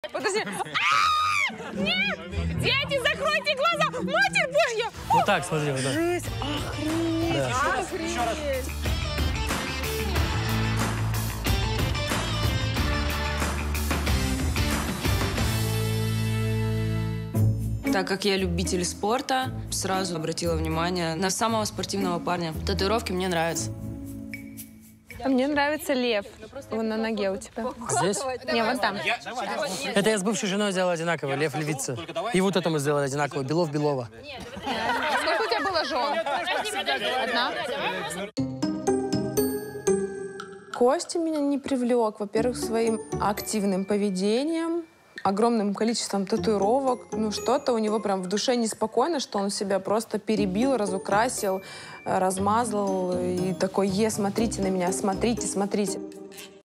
Подожди. Нет! Дети, закройте глаза! Матерь Божья! Вот так, смотри, вот так. Жесть! Охренеть! Да. Охренеть! Так как я любитель спорта, сразу обратила внимание на самого спортивного парня. Татуировки мне нравятся. А мне нравится лев. Вон на ноге у тебя. Здесь? Не, вон там. Это я с бывшей женой сделал одинаково, Лев Львица. И вот это мы сделали одинаково, Белов Белова. Сколько у тебя было жен? Одна? Костя меня не привлек, во-первых, своим активным поведением, огромным количеством татуировок. Ну, что-то у него прям в душе неспокойно, что он себя просто перебил, разукрасил, размазал. И такой, смотрите на меня, смотрите, смотрите.